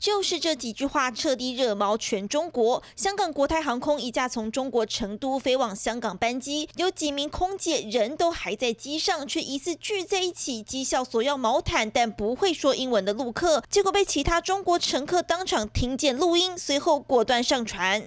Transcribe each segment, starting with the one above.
就是这几句话彻底惹毛全中国。香港国泰航空一架从中国成都飞往香港班机，有几名空姐人都还在机上，却疑似聚在一起讥笑索要毛毯但不会说英文的陆客，结果被其他中国乘客当场听见录音，随后果断上传。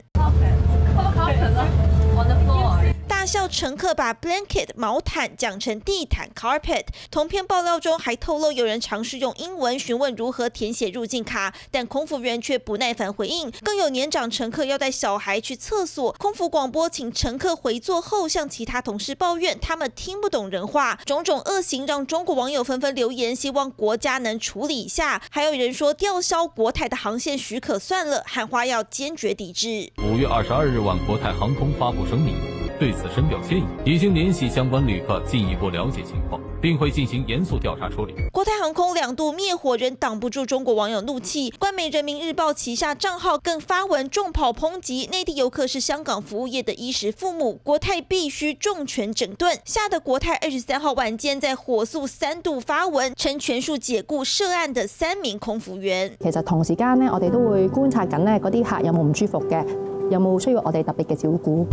大笑乘客把 blanket 毛毯讲成地毯 carpet。同篇爆料中还透露，有人尝试用英文询问如何填写入境卡，但空服员却不耐烦回应。更有年长乘客要带小孩去厕所，空服广播请乘客回座后，向其他同事抱怨他们听不懂人话。种种恶行让中国网友纷纷留言，希望国家能处理一下。还有人说吊销国泰的航线许可算了，喊话要坚决抵制。 5月22日晚，国泰航空发布声明，对此深表歉意，已经联系相关旅客进一步了解情况，并会进行严肃调查处理。 国泰航空2度灭火仍挡不住中国网友怒气，官媒人民日报旗下账号更发文重炮抨击内地游客是香港服务业的衣食父母，国泰必须重拳整顿。吓得國泰23號晚間在火速3度發文，稱全數解雇涉案的3名空服員。 其實同時間呢，我哋都會觀察緊呢嗰啲客有冇唔舒服嘅，有冇需要我哋特別嘅照顧。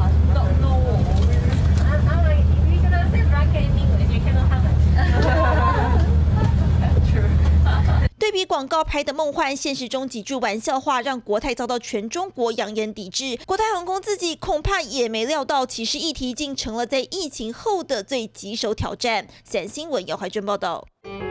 对比广告拍的梦幻，现实中几句玩笑话让国泰遭到全中国扬言抵制。国泰航空自己恐怕也没料到，歧视议题竟成了在疫情后的最棘手挑战。三新闻姚怀珍报道。